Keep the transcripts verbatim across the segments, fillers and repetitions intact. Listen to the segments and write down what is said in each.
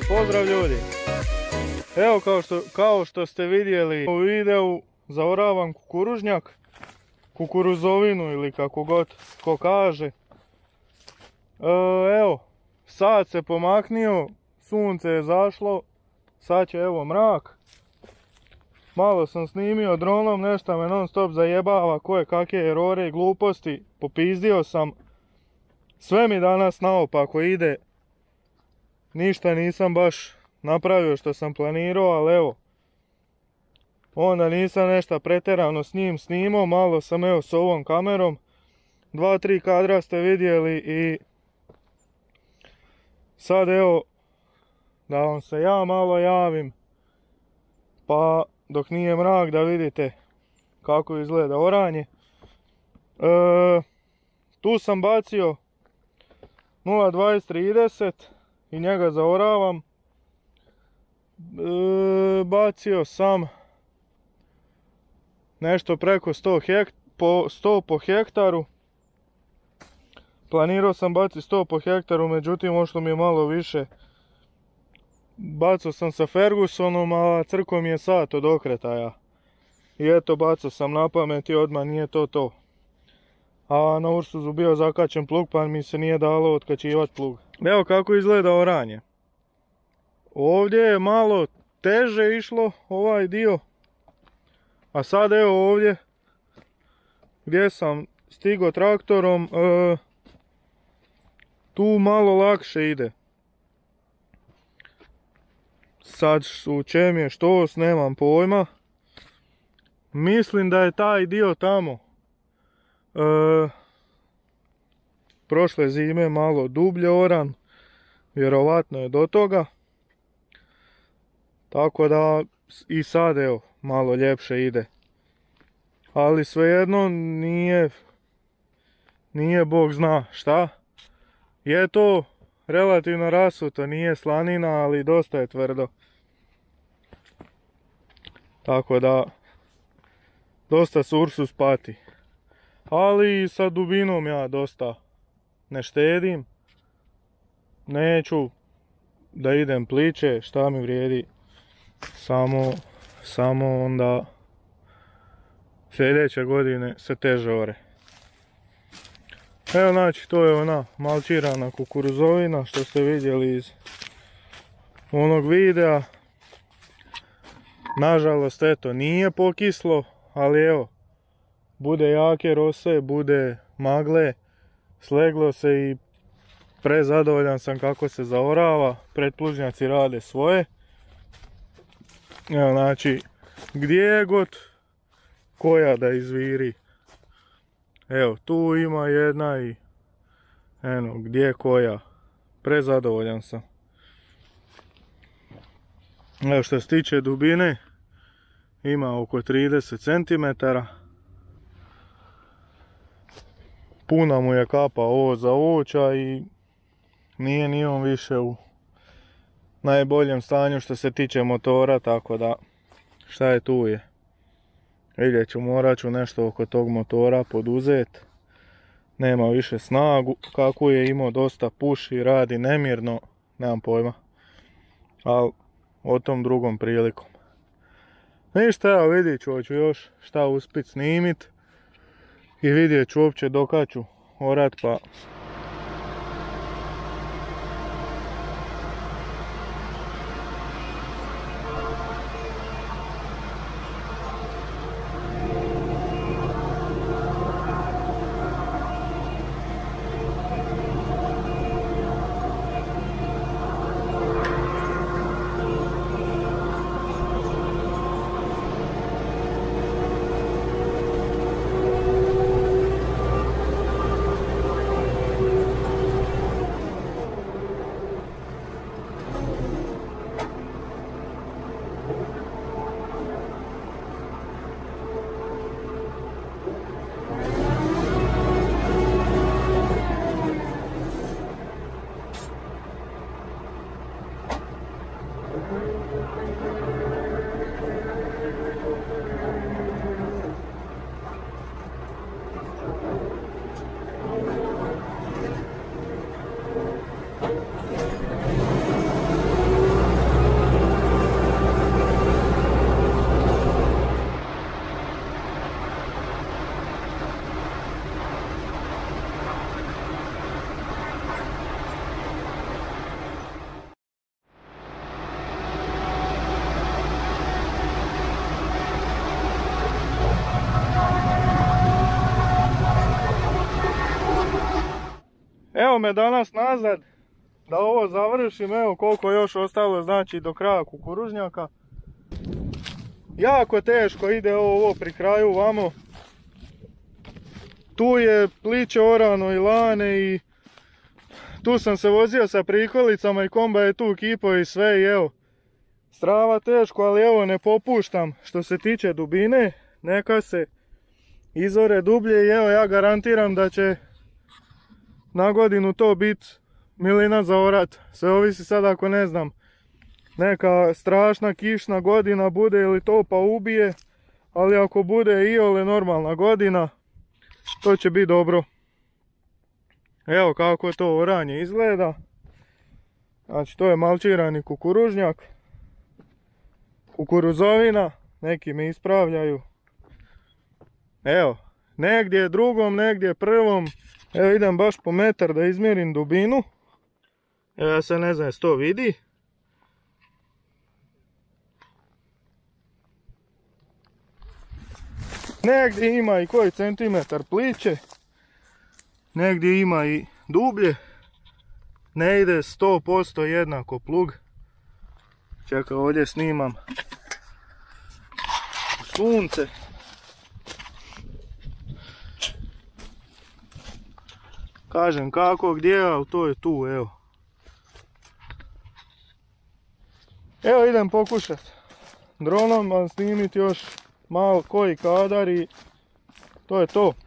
Pozdrav ljudi! Evo kao što, kao što ste vidjeli u videu, zaoravam kukuružnjak, kukuruzovinu ili kako god ko kaže. E, evo, sad se pomaknio, sunce je zašlo, sad će evo mrak. Malo sam snimio dronom, nešto me non stop zajebava, koje kakve erore i gluposti, popizdio sam. Sve mi danas naopako ide. Ništa nisam baš napravio što sam planirao, ali evo. Onda nisam nešto pretjerano s njim snimao, malo sam evo s ovom kamerom. Dva, tri kadra ste vidjeli i sad evo da vam se ja malo javim. Pa dok nije mrak da vidite kako izgleda oranje. E, tu sam bacio nula dvadeset trideset i njega zaoravam. E, bacio sam nešto preko sto, hekt, po, sto po hektaru. Planirao sam baciti sto po hektaru, međutim ošlo mi je malo više. Bacao sam sa Fergusonom, a crko mi je sat od okretaja. I eto, bacao sam na pamet i odmah nije to to. A na Ursusu bio zakačen plug, pa mi se nije dalo otkačivati plug. Evo kako izgleda oranje. Ovdje je malo teže išlo ovaj dio. A sad evo ovdje gdje sam stigao traktorom, e, tu malo lakše ide. Sad u čem je štos, nemam pojma. Mislim da je taj dio tamo e, prošle zime malo dublje oran. Vjerovatno je do toga. Tako da i sad evo malo ljepše ide. Ali svejedno nije, nije Bog zna šta. Je to relativno rasuto, nije slanina, ali dosta je tvrdo. Tako da dosta se Ursus pati. Ali sa dubinom ja dosta ne štedim. Neću da idem pliće, šta mi vrijedi. Samo, samo onda sljedeće godine se teže ore. Evo znači to je ona malčirana kukuruzovina što ste vidjeli iz onog videa. Nažalost eto nije pokislo, ali evo bude jake rose, bude magle, sleglo se i prezadovoljan sam kako se zaorava, pretplužnjaci rade svoje. Evo znači gdje god koja da izviri. Evo tu ima jedna i eno gdje koja. Prezadovoljan sam. Evo što se tiče dubine, ima oko trideset centimetara. Puna mu je kapa ovo za oča i nije ni on više u najboljem stanju što se tiče motora, tako da šta je tu je. Vidjet ću, morat ću nešto oko tog motora poduzeti. Nema više snagu, kako je imao dosta puši, radi nemirno, nemam pojma. Ali o tom drugom prilikom. Ništa, evo vidjet ću, hoću još šta uspit snimit. I vidjet ću uopće dokad ću orat, pa Evo me danas nazad da ovo završim, evo koliko još ostalo znači do kraja kukuružnjaka. Jako teško ide ovo, ovo pri kraju vamo. Tu je pliće orano i lane i tu sam se vozio sa prikolicama i komba je tu kipo i sve i evo. Strava teško, ali evo ne popuštam što se tiče dubine. Neka se izore dublje i evo ja garantiram da će na godinu to biti milina za orat. Sve ovisi sad ako ne znam, neka strašna kišna godina bude ili to pa ubije. Ali ako bude iole normalna godina, to će biti dobro. Evo kako to oranje izgleda. Znači to je malčirani kukuružnjak. Kukuruzovina, neki me ispravljaju. Evo, negdje drugom, negdje prvom. Evo idem baš po metar da izmjerim dubinu. Evo ja se ne znam jesi to vidi. Negdje ima i koji centimetar pliće. Negdje ima i dublje. Ne ide sto posto jednako plug. Čekaj, ovdje snimam sunce. Kažem kako, gdje, ali to je tu, evo. Evo idem pokušat dronom vam snimiti još malo koji kadar i to je to.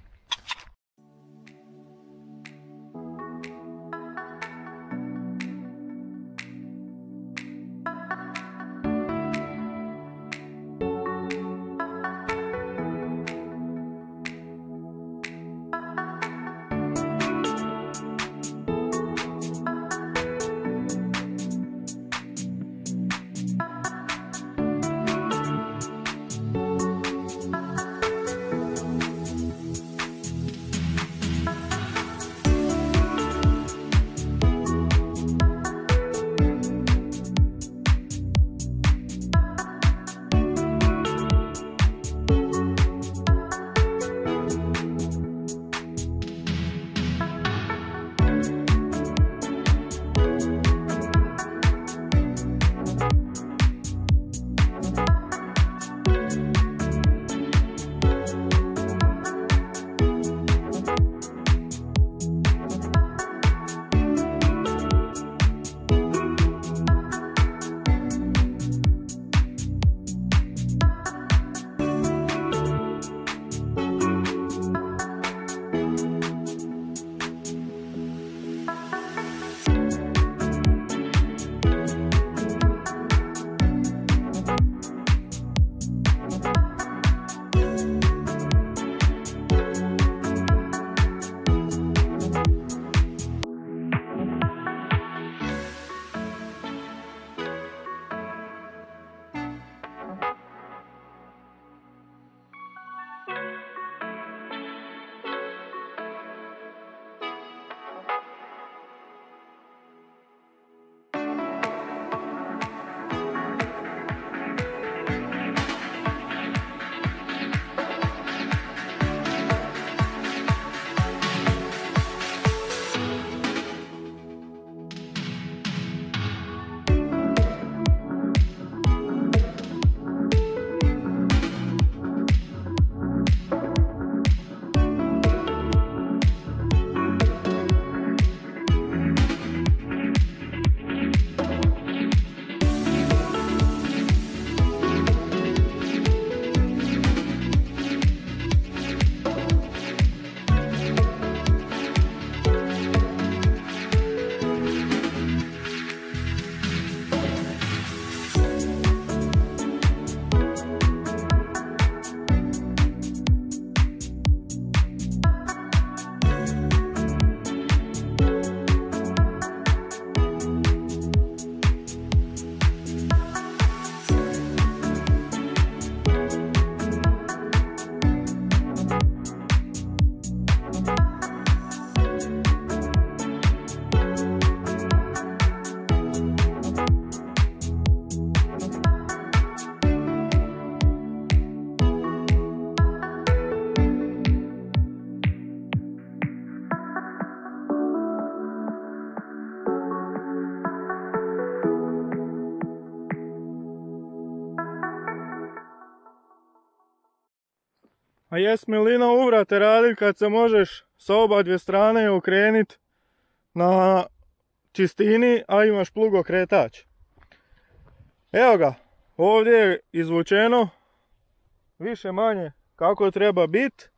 A jes milina uvrate radit kad se možeš s oba dvije strane okrenit na čistini, a imaš plugokretač. Evo ga, ovdje je izvučeno više manje kako treba bit.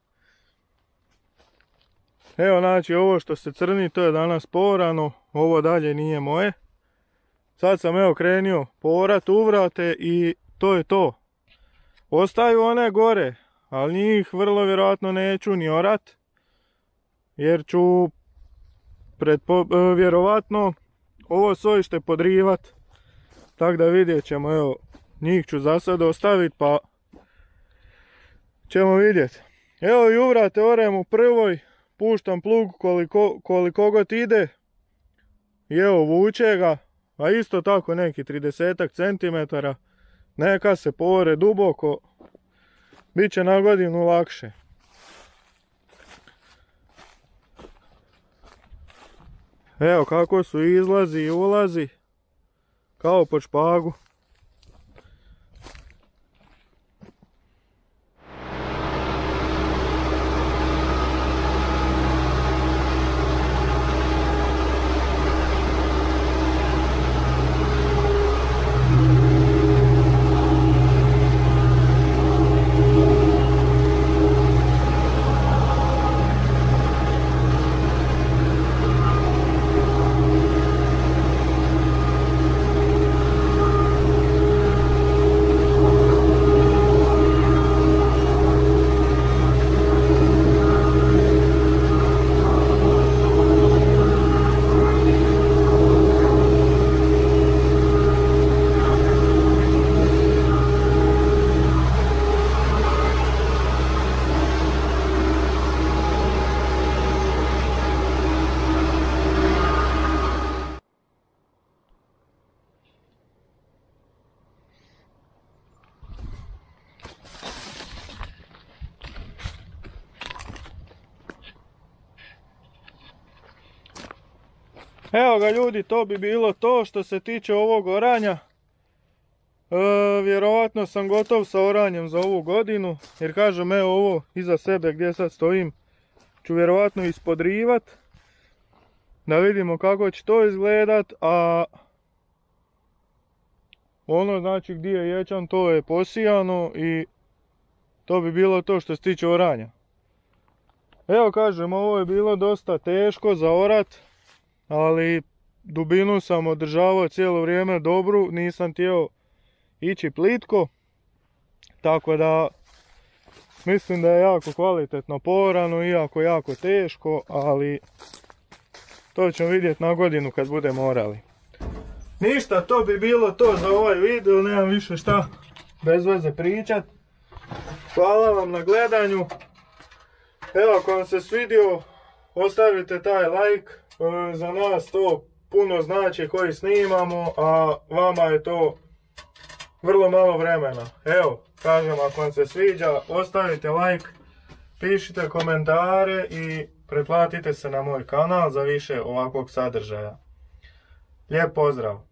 Evo znači ovo što se crni to je danas porano, ovo dalje nije moje. Sad sam evo krenio porat uvrate i to je to. Ostaju one gore, ali njih vrlo vjerojatno neću ni orat. Jer ću predpo, vjerovatno ovo sojište podrivat. Tako da vidjet ćemo, evo njih ću za sad ostaviti pa ćemo vidjeti. Evo i uvrate orem u prvoj, puštam plug koliko, koliko god ide. I evo vuče ga, a isto tako neki tridesetak centimetara. Neka se pore duboko, bit će na godinu lakše. Evo kako su izlazi i ulazi, kao pod špagu. Evo ga ljudi, to bi bilo to što se tiče ovog oranja. E, vjerovatno sam gotov sa oranjem za ovu godinu, jer kažem evo ovo iza sebe gdje sad stojim ću vjerovatno ispodrivat. Da vidimo kako će to izgledat, a ono znači gdje je ječam to je posijano i to bi bilo to što se tiče oranja. Evo kažem, ovo je bilo dosta teško za orat. Ali dubinu sam održavao cijelo vrijeme dobru, nisam htio ići plitko. Tako da mislim da je jako kvalitetno porano, iako jako teško, ali to ćemo vidjeti na godinu kad budemo orali. Ništa, to bi bilo to za ovaj video, nemam više šta bez veze pričat. Hvala vam na gledanju. Evo ako vam se svidio, ostavite taj like. Za nas to puno znači koji snimamo, a vama je to vrlo malo vremena. Evo, kažem, ako vam se sviđa, ostavite like, pišite komentare i pretplatite se na moj kanal za više ovakvog sadržaja. Lijep pozdrav!